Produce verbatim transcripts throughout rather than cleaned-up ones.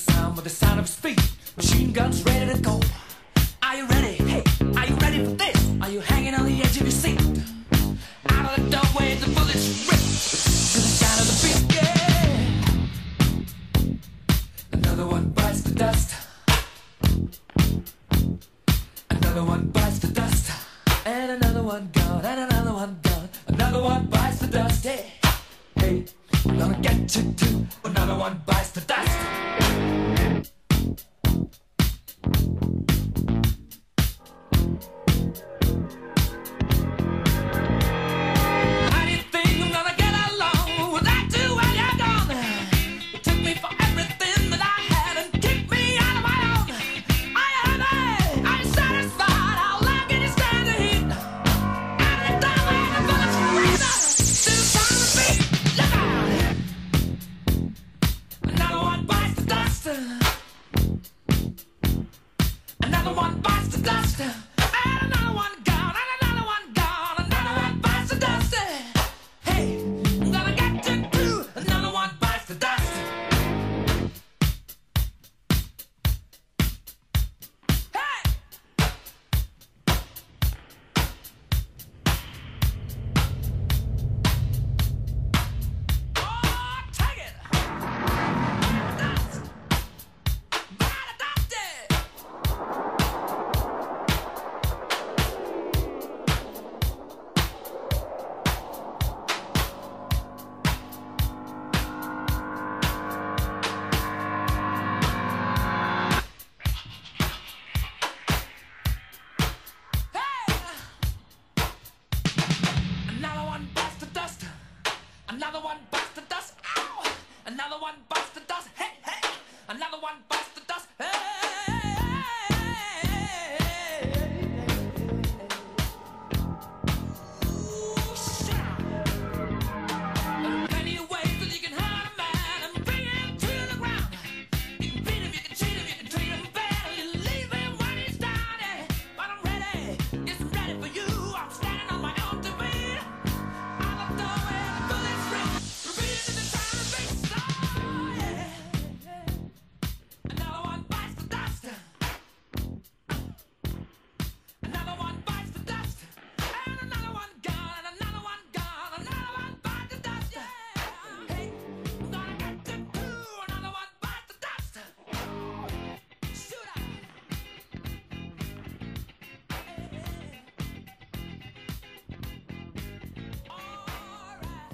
sound with the sound of speed. Machine guns ready to go. Are you ready? Hey, are you ready for this? Are you hanging on the edge of your seat? Out of the doorway, the bullets rip to the sound of the beat. Yeah. Another one bites the dust. Another one bites the dust. And another one gone. And another one gone. Another one bites the dust. Hey, hey, I'm gonna get you too. Another one bites the dust. Another one bites the dust, and another one gone, and another one gone, another one bites the dust. Hey, I'm gonna get you too. Another one bites the dust. Hey! Oh, take it! Dust! Bite the dust! Another one bites the dust. Another one bites the dust. Ow! Another one bites the dust. Hey, hey! Another one bites the dust. Hey! Ooh, shit! There are plenty of ways that you can hurt a man and bring him to the ground. You can beat him, you can cheat him, you can treat him bad, you leave him when he's down. Yeah. But I'm ready, yes, I'm ready for you. I'm standing on my own two feet. Out of the way, the bullets rip, repeating the sound of bass. Oh, yeah. Another one bites the dust. Another one bites the dust. And another one gone, and another one gone, another one bites the dust. Yeah. Hey, I'm gonna get you too. Another one bites the dust. Shoot up. All right.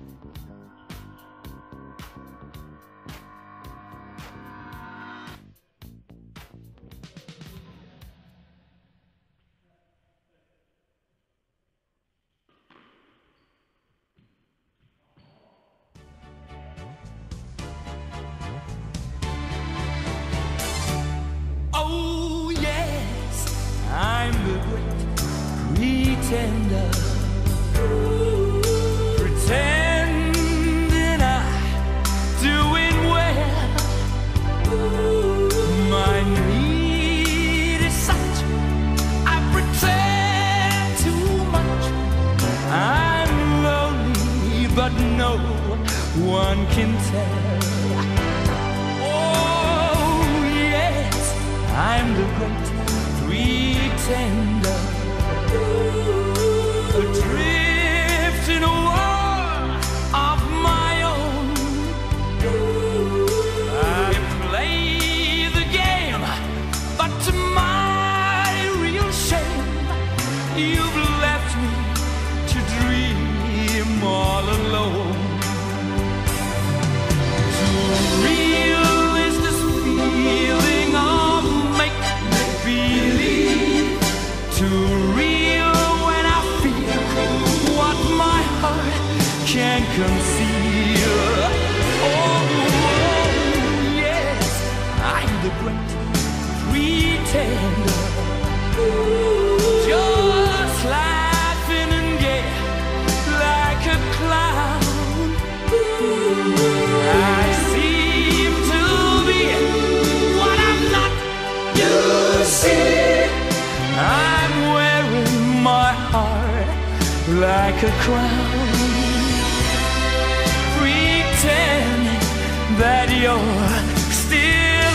Oh yes, I'm the great pretender, pretending I'm doing well. My need is such, I pretend too much. I'm lonely, but no one can tell. Oh yes, I'm the great pretender, adrift in a world of my own. I play the game, but to my real shame, you've left me to dream all alone. Too real is this feeling of make-believe. Too real when I feel what my heart can't conceal. Oh, yes, I'm the great pretender, just laughing and gay like a clown. I seem to be what I'm not. You see, I'm wearing my heart like a crown, pretending that you're still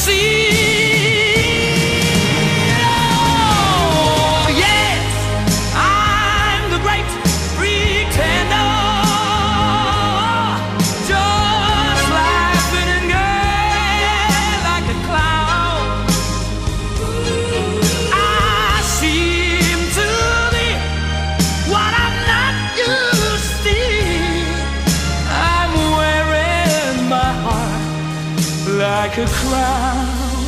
like a crown,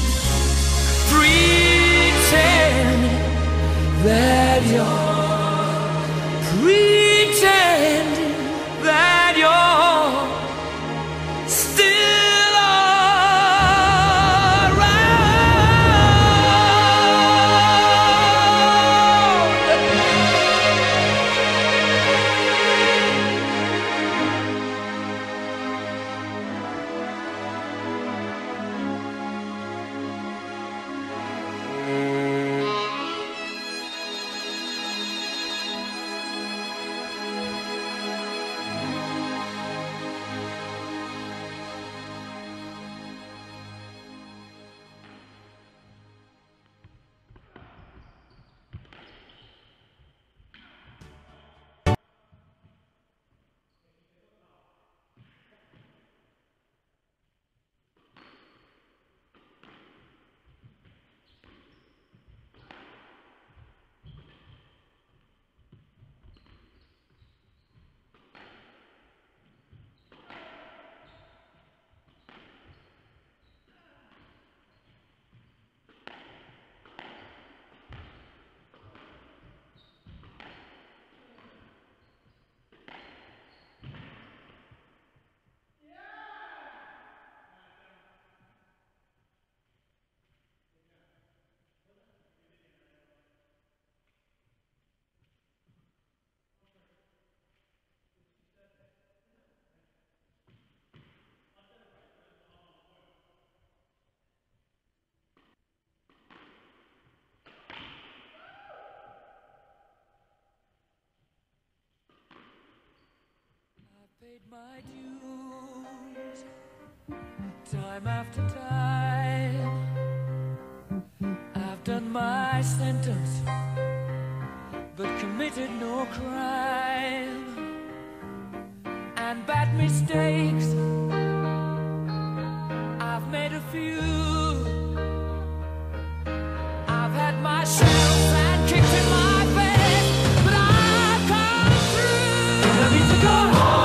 pretend that you're, pretending that you're still paid my dues, time after time. I've done my sentence, but committed no crime. And bad mistakes, I've made a few. I've had my shells and kicked in my face, but I've come through. I need to go home.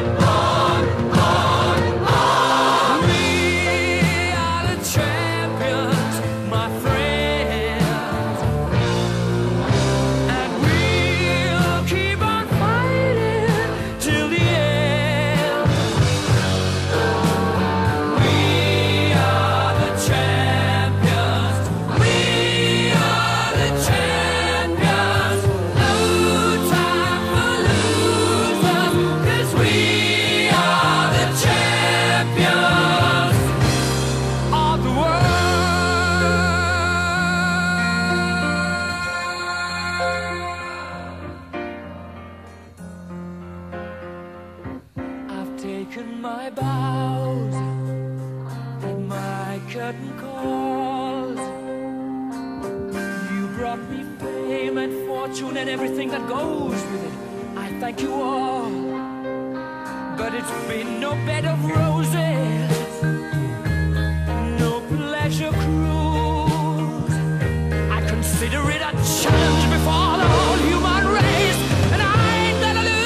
Taken my bows and my curtain calls. You brought me fame and fortune and everything that goes with it. I thank you all, but it's been no bed of roses, no pleasure cruise. I consider it a challenge before the whole human race, and I ain't gonna lose.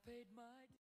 paid my